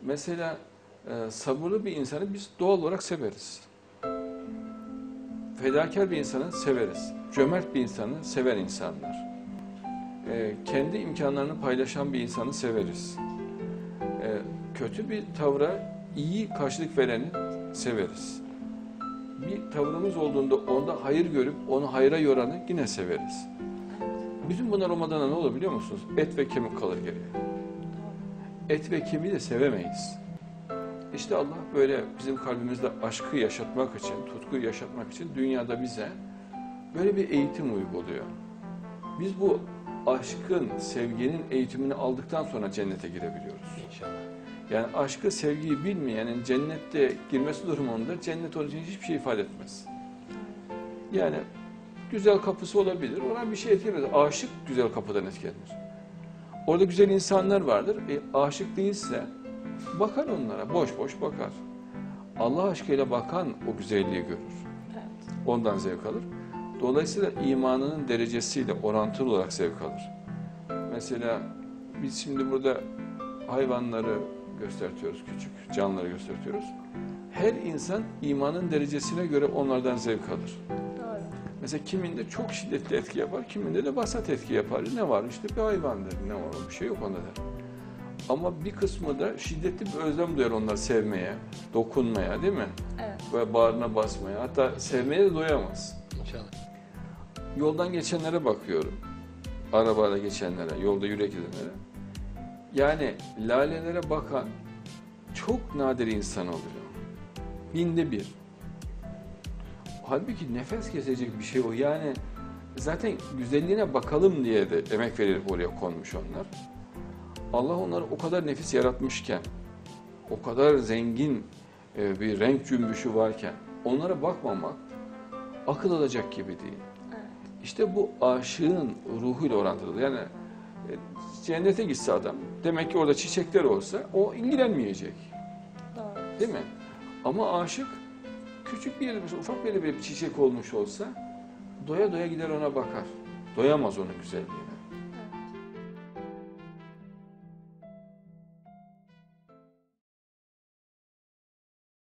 Mesela sabırlı bir insanı biz doğal olarak severiz. Fedakar bir insanı severiz. Cömert bir insanı sever insanlar. Kendi imkanlarını paylaşan bir insanı severiz. Kötü bir tavra iyi karşılık vereni severiz. Bir tavrımız olduğunda onda hayır görüp onu hayra yoranı yine severiz. Bütün bunlar olmadan ne olur biliyor musunuz? Et ve kemik kalır geriye. Et ve kemiği de sevemeyiz. İşte Allah böyle bizim kalbimizde aşkı yaşatmak için, tutkuyu yaşatmak için dünyada bize böyle bir eğitim uyguluyor. Biz bu aşkın, sevginin eğitimini aldıktan sonra cennete girebiliyoruz. İnşallah. Yani aşkı, sevgiyi bilmeyenin cennette girmesi durumunda cennet onun için hiçbir şey ifade etmez. Yani güzel kapısı olabilir, ona bir şey etkilemez. Aşık güzel kapıdan etkilenir. Orada güzel insanlar vardır. Aşık değilse bakar onlara, boş boş bakar. Allah aşkıyla bakan o güzelliği görür. Evet. Ondan zevk alır. Dolayısıyla imanının derecesiyle orantılı olarak zevk alır. Mesela biz şimdi burada hayvanları göstertiyoruz, küçük canlıları göstertiyoruz. Her insan imanın derecesine göre onlardan zevk alır. Doğru. Mesela kiminde çok şiddetli etki yapar, kiminde de vasat etki yapar. Ne var işte bir hayvandır, ne var bir şey yok onda der. Ama bir kısmı da şiddetli bir özlem duyar onları sevmeye, dokunmaya değil mi? Evet. Ve bağrına basmaya, hatta sevmeye de doyamaz. İnşallah. Yoldan geçenlere bakıyorum, arabayla geçenlere, yolda yürek edenlere. Yani lalelere bakan çok nadir insan oluyor. Binde bir. Halbuki nefes kesecek bir şey o. Yani zaten güzelliğine bakalım diye de emek verilip oraya konmuş onlar. Allah onları o kadar nefis yaratmışken, o kadar zengin bir renk cümbüşü varken onlara bakmamak akıl alacak gibi değil. Evet. İşte bu aşığın ruhuyla orantılı. Yani cennete gitse adam, demek ki orada çiçekler olsa o ilgilenmeyecek. Doğru. Değil mi? Ama aşık küçük bir yerde, ufak bir çiçek olmuş olsa doya doya gider ona bakar. Doyamaz onun güzelliğine.